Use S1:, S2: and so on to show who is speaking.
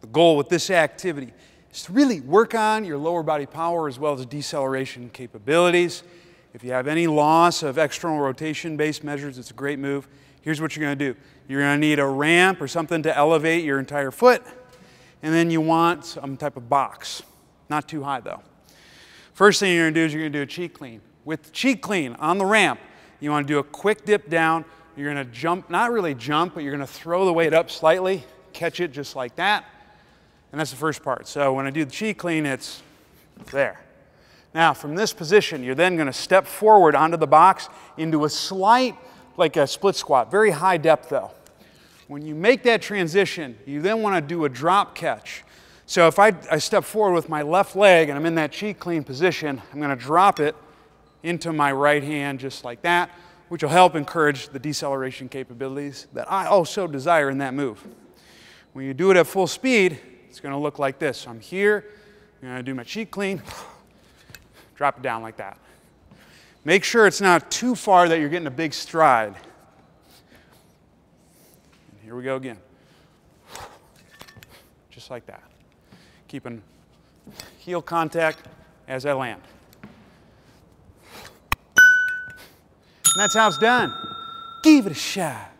S1: goal with this activity is to really work on your lower body power as well as deceleration capabilities. If you have any loss of external rotation-based measures, it's a great move. Here's what you're going to do. You're going to need a ramp or something to elevate your entire foot, and then you want some type of box. Not too high, though. First thing you're going to do is you're going to do a cheek clean. With the cheek clean on the ramp, you want to do a quick dip down. You're going to jump, not really jump, but you're going to throw the weight up slightly, catch it just like that, and that's the first part. So when I do the cheek clean, it's there. Now, from this position, you're then going to step forward onto the box into a slight, like a split squat, very high depth though. When you make that transition, you then want to do a drop catch. So if I step forward with my left leg and I'm in that cheek clean position, I'm going to drop it into my right hand just like that, which will help encourage the deceleration capabilities that I also desire in that move. When you do it at full speed, it's going to look like this. So I'm here, I'm going to do my cheek clean, drop it down like that. Make sure it's not too far that you're getting a big stride. And here we go again. Just like that. Keeping heel contact as I land. And that's how it's done. Give it a shot.